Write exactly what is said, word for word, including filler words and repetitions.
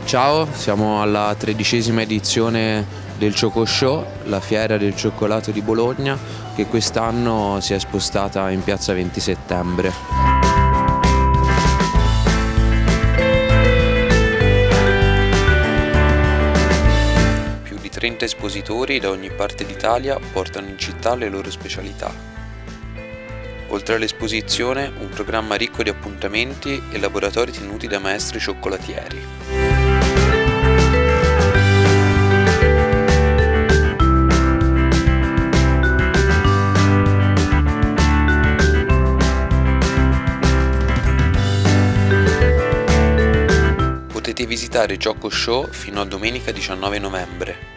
Ciao, siamo alla tredicesima edizione del Choco Show, la fiera del cioccolato di Bologna, che quest'anno si è spostata in piazza venti settembre. Più di trenta espositori da ogni parte d'Italia portano in città le loro specialità. Oltre all'esposizione, un programma ricco di appuntamenti e laboratori tenuti da maestri cioccolatieri. Potete visitare Choco Show fino a domenica diciannove novembre.